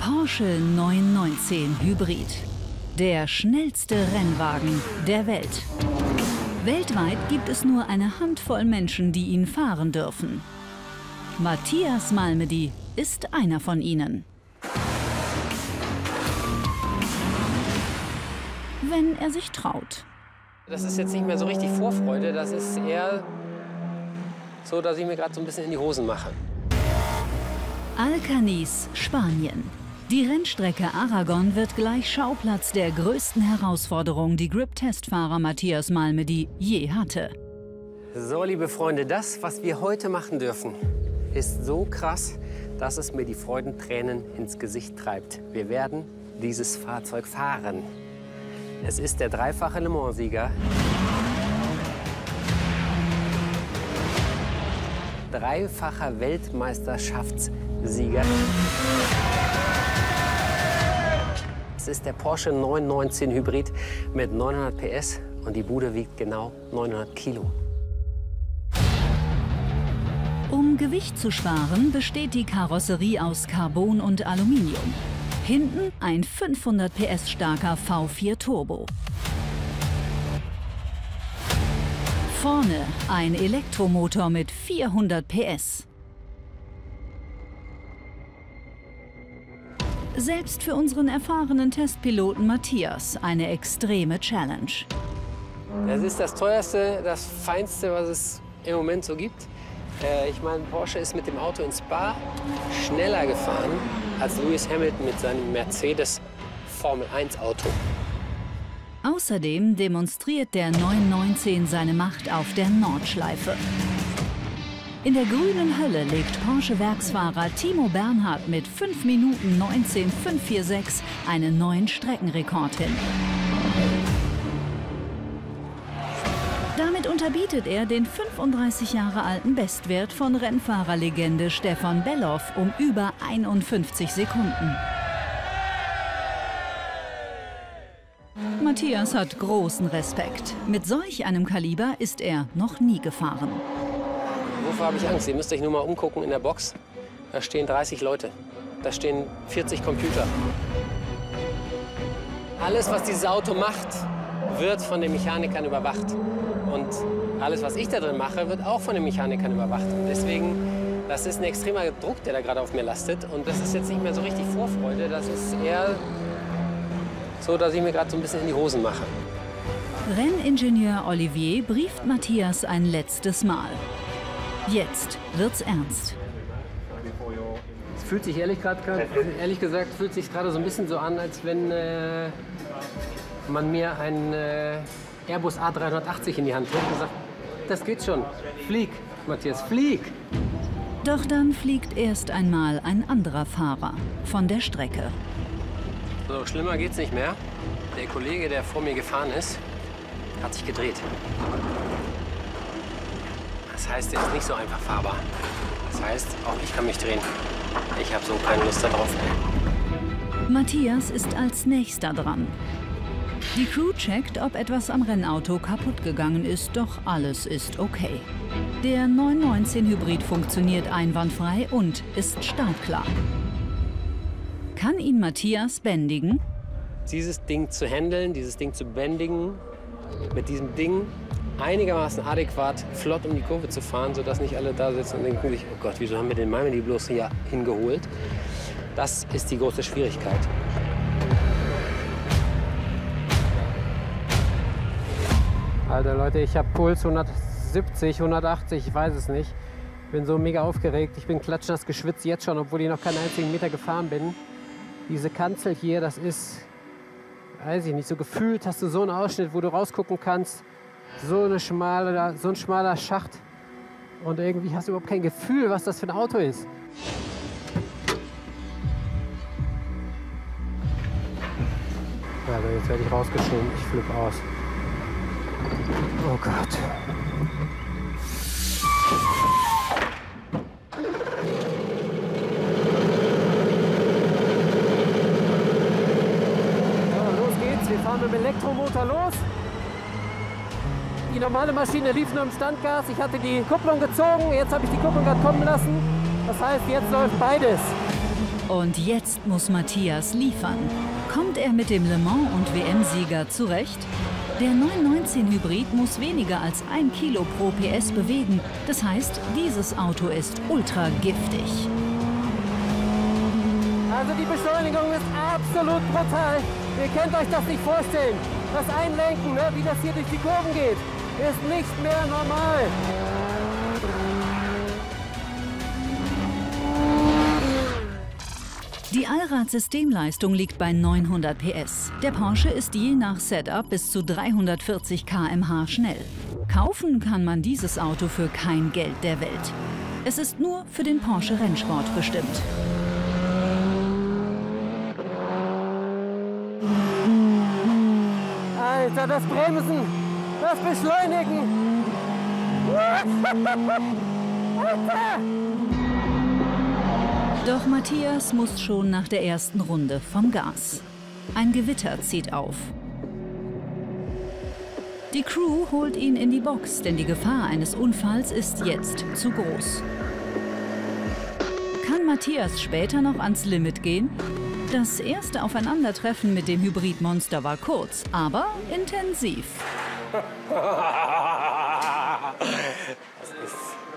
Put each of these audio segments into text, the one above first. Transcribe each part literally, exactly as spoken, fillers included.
Porsche neun neunzehn Hybrid. Der schnellste Rennwagen der Welt. Weltweit gibt es nur eine Handvoll Menschen, die ihn fahren dürfen. Matthias Malmedy ist einer von ihnen. Wenn er sich traut. Das ist jetzt nicht mehr so richtig Vorfreude, das ist eher so, dass ich mir gerade so ein bisschen in die Hosen mache. Alcañiz, Spanien. Die Rennstrecke Aragon wird gleich Schauplatz der größten Herausforderung, die Grip-Testfahrer Matthias Malmedy je hatte. So, liebe Freunde, das, was wir heute machen dürfen, ist so krass, dass es mir die Freudentränen ins Gesicht treibt. Wir werden dieses Fahrzeug fahren. Es ist der dreifache Le Mans-Sieger, dreifacher Weltmeisterschaftssieger. Es ist der Porsche neun neunzehn Hybrid mit neunhundert P S und die Bude wiegt genau neunhundert Kilo. Um Gewicht zu sparen, besteht die Karosserie aus Carbon und Aluminium. Hinten ein fünfhundert P S starker V vier Turbo. Vorne ein Elektromotor mit vierhundert P S. Selbst für unseren erfahrenen Testpiloten Matthias eine extreme Challenge. Das ist das teuerste, das feinste, was es im Moment so gibt. Ich meine, Porsche ist mit dem Auto in Spa schneller gefahren als Lewis Hamilton mit seinem Mercedes Formel eins Auto. Außerdem demonstriert der neun neunzehn seine Macht auf der Nordschleife. In der grünen Hölle legt Porsche-Werksfahrer Timo Bernhard mit fünf Minuten neunzehn Komma fünf vier sechs einen neuen Streckenrekord hin. Damit unterbietet er den fünfunddreißig Jahre alten Bestwert von Rennfahrerlegende Stefan Bellof um über einundfünfzig Sekunden. Matthias hat großen Respekt. Mit solch einem Kaliber ist er noch nie gefahren. Wovor habe ich Angst? Ihr müsst euch nur mal umgucken in der Box. Da stehen dreißig Leute. Da stehen vierzig Computer. Alles, was dieses Auto macht, wird von den Mechanikern überwacht. Und alles, was ich da drin mache, wird auch von den Mechanikern überwacht. Und deswegen, das ist ein extremer Druck, der da gerade auf mir lastet. Und das ist jetzt nicht mehr so richtig Vorfreude. Das ist eher so, dass ich mir gerade so ein bisschen in die Hosen mache. Renningenieur Olivier brieft Matthias ein letztes Mal. Jetzt wird's ernst. Es fühlt sich ehrlich, grad, ehrlich gesagt fühlt sich gerade so ein bisschen so an, als wenn äh, man mir einen äh, Airbus A dreihundertachtzig in die Hand drückt und sagt, das geht schon, flieg, Matthias, flieg! Doch dann fliegt erst einmal ein anderer Fahrer von der Strecke. So, schlimmer geht's nicht mehr. Der Kollege, der vor mir gefahren ist, hat sich gedreht. Das heißt, er ist nicht so einfach fahrbar. Das heißt, auch ich kann mich drehen. Ich habe so keine Lust darauf. Matthias ist als nächster dran. Die Crew checkt, ob etwas am Rennauto kaputt gegangen ist, doch alles ist okay. Der neun neunzehn Hybrid funktioniert einwandfrei und ist startklar. Kann ihn Matthias bändigen? Dieses Ding zu handeln, dieses Ding zu bändigen, mit diesem Ding einigermaßen adäquat flott um die Kurve zu fahren, sodass nicht alle da sitzen und denken sich, oh Gott, wieso haben wir den Malmedy bloß hier hingeholt? Das ist die große Schwierigkeit. Also Leute, ich habe Puls hundertsiebzig, hundertachtzig, ich weiß es nicht. Ich bin so mega aufgeregt, ich bin klatschnass geschwitzt jetzt schon, obwohl ich noch keinen einzigen Meter gefahren bin. Diese Kanzel hier, das ist, weiß ich nicht, so gefühlt hast du so einen Ausschnitt, wo du rausgucken kannst. So, eine schmale, so ein schmaler Schacht. Und irgendwie hast du überhaupt kein Gefühl, was das für ein Auto ist. Also jetzt werde ich rausgeschoben. Ich flippe aus. Oh Gott. So, los geht's. Wir fahren mit dem Elektromotor los. Die normale Maschine lief nur im Standgas. Ich hatte die Kupplung gezogen, jetzt habe ich die Kupplung gerade kommen lassen. Das heißt, jetzt läuft beides. Und jetzt muss Matthias liefern. Kommt er mit dem Le Mans- und W M-Sieger zurecht? Der neun neunzehn Hybrid muss weniger als ein Kilo pro P S bewegen. Das heißt, dieses Auto ist ultra giftig. Also die Beschleunigung ist absolut brutal. Ihr könnt euch das nicht vorstellen. Das Einlenken, ne, wie das hier durch die Kurven geht, ist nicht mehr normal. Die Allrad-Systemleistung liegt bei neunhundert P S. Der Porsche ist je nach Setup bis zu dreihundertvierzig Kilometer pro Stunde schnell. Kaufen kann man dieses Auto für kein Geld der Welt. Es ist nur für den Porsche Rennsport bestimmt. Alter, das Bremsen, das Beschleunigen. Alter! Doch Matthias muss schon nach der ersten Runde vom Gas. Ein Gewitter zieht auf. Die Crew holt ihn in die Box, denn die Gefahr eines Unfalls ist jetzt zu groß. Kann Matthias später noch ans Limit gehen? Das erste Aufeinandertreffen mit dem Hybridmonster war kurz, aber intensiv. Das ist...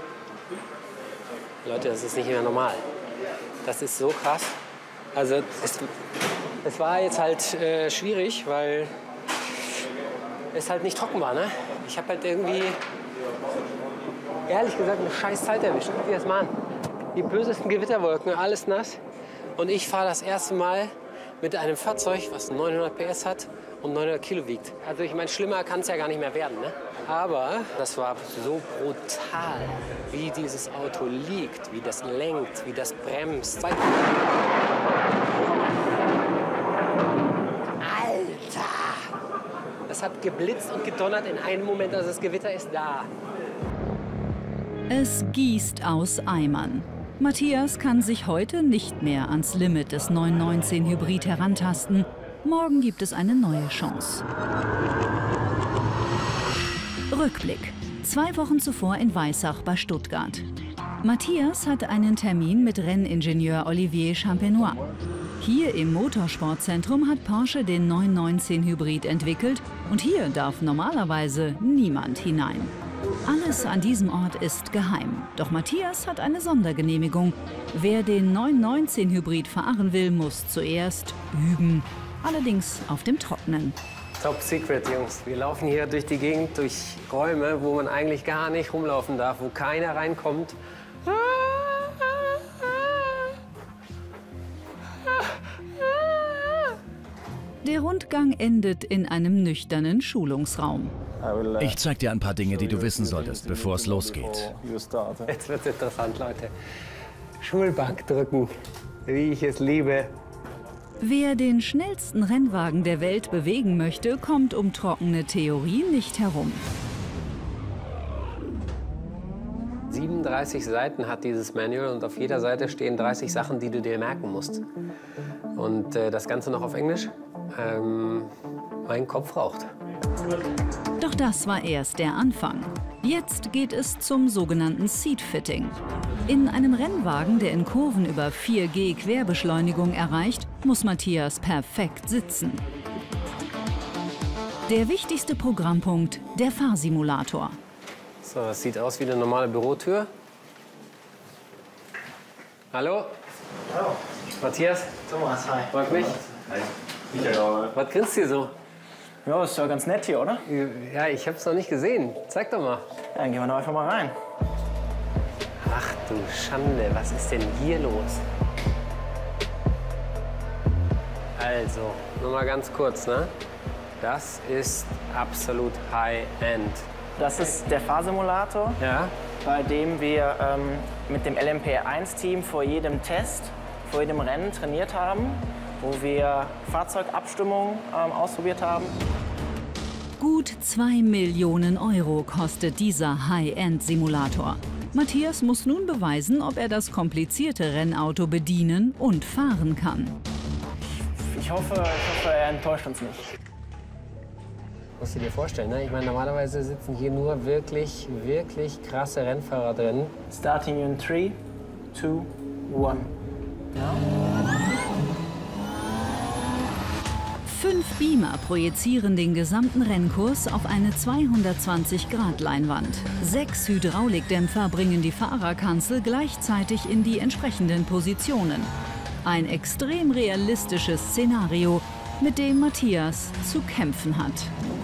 Leute, das ist nicht mehr normal. Das ist so krass. Also es, es war jetzt halt äh, schwierig, weil es halt nicht trocken war. Ne? Ich habe halt irgendwie, ehrlich gesagt, eine scheiß Zeit erwischt. Guck dir das mal an. Die bösesten Gewitterwolken, alles nass. Und ich fahre das erste Mal mit einem Fahrzeug, was neunhundert P S hat und neunhundert Kilo wiegt. Also ich meine, schlimmer kann es ja gar nicht mehr werden. Ne? Aber das war so brutal, wie dieses Auto liegt, wie das lenkt, wie das bremst. Alter! Das hat geblitzt und gedonnert in einem Moment, also das Gewitter ist da. Es gießt aus Eimern. Matthias kann sich heute nicht mehr ans Limit des neun neunzehn Hybrid herantasten. Morgen gibt es eine neue Chance. Rückblick. Zwei Wochen zuvor in Weissach bei Stuttgart. Matthias hat einen Termin mit Renningenieur Olivier Champenois. Hier im Motorsportzentrum hat Porsche den neun neunzehn Hybrid entwickelt und hier darf normalerweise niemand hinein. Alles an diesem Ort ist geheim. Doch Matthias hat eine Sondergenehmigung. Wer den neun neunzehn Hybrid fahren will, muss zuerst üben. Allerdings auf dem Trockenen. Top Secret, Jungs. Wir laufen hier durch die Gegend, durch Räume, wo man eigentlich gar nicht rumlaufen darf, wo keiner reinkommt. Der Rundgang endet in einem nüchternen Schulungsraum. Ich zeig dir ein paar Dinge, die du wissen solltest, bevor es losgeht. Jetzt wird's interessant, Leute. Schulbank drücken, wie ich es liebe. Wer den schnellsten Rennwagen der Welt bewegen möchte, kommt um trockene Theorie nicht herum. siebenunddreißig Seiten hat dieses Manual und auf jeder Seite stehen dreißig Sachen, die du dir merken musst. Und äh, das Ganze noch auf Englisch. Ähm, mein Kopf raucht. Doch das war erst der Anfang. Jetzt geht es zum sogenannten Seat-Fitting. In einem Rennwagen, der in Kurven über vier G Querbeschleunigung erreicht, muss Matthias perfekt sitzen. Der wichtigste Programmpunkt, der Fahrsimulator. So, das sieht aus wie eine normale Bürotür. Hallo? Hallo. Matthias? Thomas, hi. Freut mich. Hi. Michael. Was grinst du so? Ja, ist ja ganz nett hier, oder? Ja, ich hab's noch nicht gesehen. Zeig doch mal. Dann gehen wir doch einfach mal rein. Ach du Schande, was ist denn hier los? Also, nur mal ganz kurz, ne? Das ist absolut High-End. Das ist der Fahrsimulator, Ja? bei dem wir ähm, mit dem L M P eins Team vor jedem Test, vor jedem Rennen trainiert haben, wo wir Fahrzeugabstimmung ähm, ausprobiert haben. Gut zwei Millionen Euro kostet dieser High-End-Simulator. Matthias muss nun beweisen, ob er das komplizierte Rennauto bedienen und fahren kann. Ich hoffe, ich hoffe, er enttäuscht uns nicht. Musst du dir vorstellen, ne? Ich meine, normalerweise sitzen hier nur wirklich, wirklich krasse Rennfahrer drin. Starting in three, two, one. Ja. Beamer projizieren den gesamten Rennkurs auf eine zweihundertzwanzig Grad Leinwand. Sechs Hydraulikdämpfer bringen die Fahrerkanzel gleichzeitig in die entsprechenden Positionen. Ein extrem realistisches Szenario, mit dem Matthias zu kämpfen hat.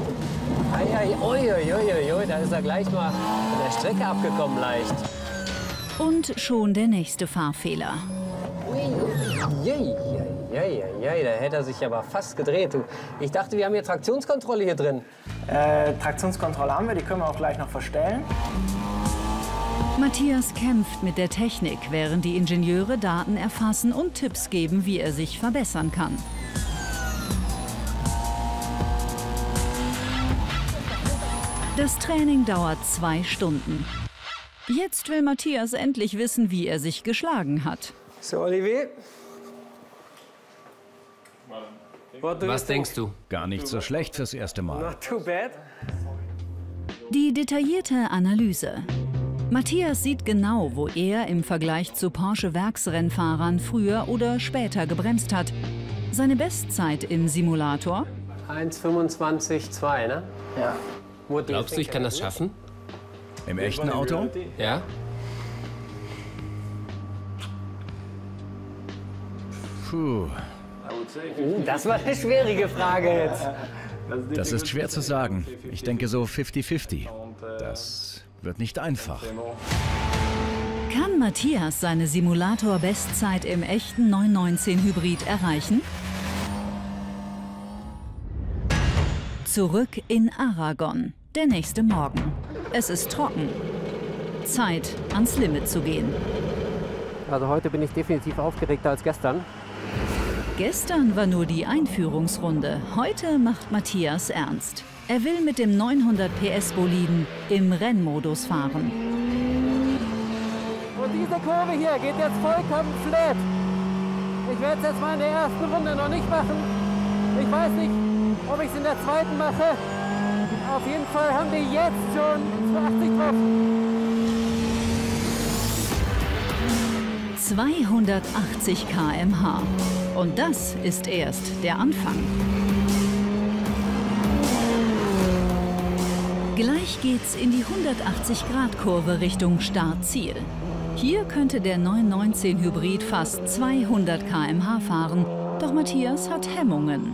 Uiuiuiui, da ist er gleich mal von der Strecke abgekommen leicht. Und schon der nächste Fahrfehler. Uiuiuiui, da hätte er sich aber fast gedreht. Ich dachte, wir haben hier Traktionskontrolle hier drin. Äh, Traktionskontrolle haben wir, die können wir auch gleich noch verstellen. Matthias kämpft mit der Technik, während die Ingenieure Daten erfassen und Tipps geben, wie er sich verbessern kann. Das Training dauert zwei Stunden. Jetzt will Matthias endlich wissen, wie er sich geschlagen hat. So, Olivier. Was denkst du? Gar nicht so schlecht fürs erste Mal. Not too bad. Die detaillierte Analyse. Matthias sieht genau, wo er im Vergleich zu Porsche-Werksrennfahrern früher oder später gebremst hat. Seine Bestzeit im Simulator? eins fünfundzwanzig Komma zwei, ne? Ja. Glaubst du, ich kann das schaffen? Im echten Auto? Ja? Puh, Das war eine schwierige Frage jetzt. das ist schwer zu sagen. Ich denke so fifty fifty. Das wird nicht einfach. Kann Matthias seine Simulator-Bestzeit im echten neun neunzehn Hybrid erreichen? Zurück in Aragon. Der nächste Morgen. Es ist trocken. Zeit, ans Limit zu gehen. Also heute bin ich definitiv aufgeregter als gestern. Gestern war nur die Einführungsrunde. Heute macht Matthias ernst. Er will mit dem neunhundert P S Boliden im Rennmodus fahren. Und diese Kurve hier geht jetzt vollkommen flat. Ich werde es jetzt mal in der ersten Runde noch nicht machen. Ich weiß nicht, ob ich es in der zweiten mache. Auf jeden Fall haben wir jetzt schon achtzig drauf. zweihundertachtzig Kilometer pro Stunde. Und das ist erst der Anfang. Gleich geht's in die hundertachtzig Grad Kurve Richtung Startziel. Hier könnte der neun neunzehn Hybrid fast zweihundert Kilometer pro Stunde fahren. Doch Matthias hat Hemmungen.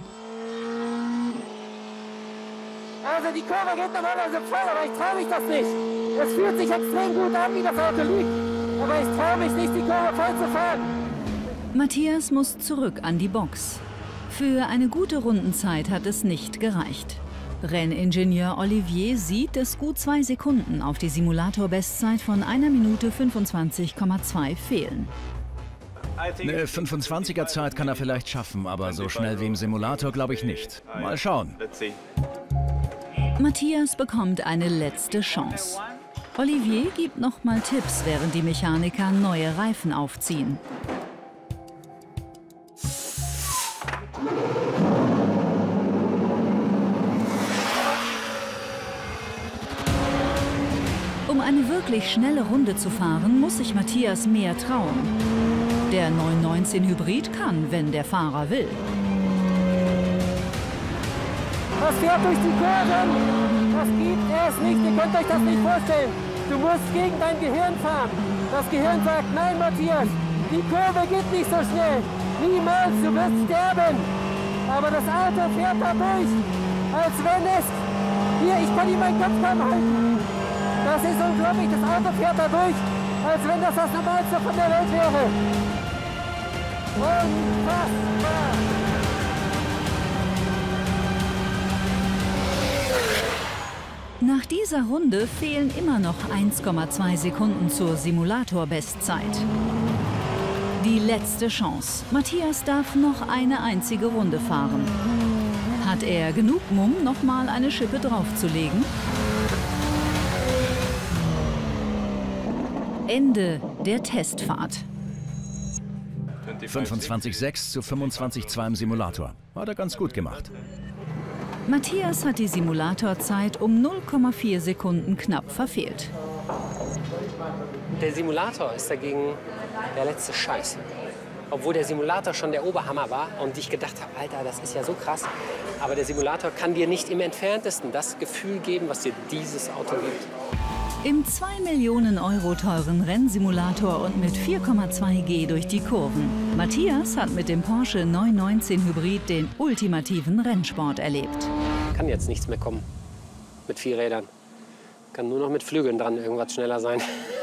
Also die Kurve geht normalerweise voll, aber ich traue mich das nicht. Es fühlt sich extrem gut an, wie das Auto liegt. Aber ich traue mich nicht, die Kurve voll zu fahren. Matthias muss zurück an die Box. Für eine gute Rundenzeit hat es nicht gereicht. Renningenieur Olivier sieht, dass gut zwei Sekunden auf die Simulator-Bestzeit von einer Minute fünfundzwanzig Komma zwei fehlen. Eine fünfundzwanziger Zeit kann er vielleicht schaffen, aber so schnell wie im Simulator glaube ich nicht. Mal schauen. Matthias bekommt eine letzte Chance. Olivier gibt noch mal Tipps, während die Mechaniker neue Reifen aufziehen. Um eine wirklich schnelle Runde zu fahren, muss sich Matthias mehr trauen. Der neun neunzehn Hybrid kann, wenn der Fahrer will. Das fährt durch die Kurven. Das gibt es nicht. Ihr könnt euch das nicht vorstellen. Du musst gegen dein Gehirn fahren. Das Gehirn sagt, nein, Matthias, die Kurve geht nicht so schnell. Niemals, du wirst sterben. Aber das Auto fährt da durch, als wenn es... Hier, ich kann ihm meinen Kopf kaum halten. Das ist unglaublich. Das Auto fährt da durch, als wenn das das Normalste von der Welt wäre. Unfassbar. Nach dieser Runde fehlen immer noch eins Komma zwei Sekunden zur Simulator-Bestzeit. Die letzte Chance. Matthias darf noch eine einzige Runde fahren. Hat er genug Mumm, noch mal eine Schippe draufzulegen? Ende der Testfahrt. fünfundzwanzig Komma sechs zu fünfundzwanzig Komma zwei im Simulator. Hat er ganz gut gemacht. Matthias hat die Simulatorzeit um null Komma vier Sekunden knapp verfehlt. Der Simulator ist dagegen der letzte Scheiß. obwohl der Simulator schon der Oberhammer war und ich gedacht habe, Alter, das ist ja so krass. Aber der Simulator kann dir nicht im Entferntesten das Gefühl geben, was dir dieses Auto gibt. Im zwei Millionen Euro teuren Rennsimulator und mit vier Komma zwei G durch die Kurven. Matthias hat mit dem Porsche neun neunzehn Hybrid den ultimativen Rennsport erlebt. Kann jetzt nichts mehr kommen mit vier Rädern. Kann nur noch mit Flügeln dran irgendwas schneller sein.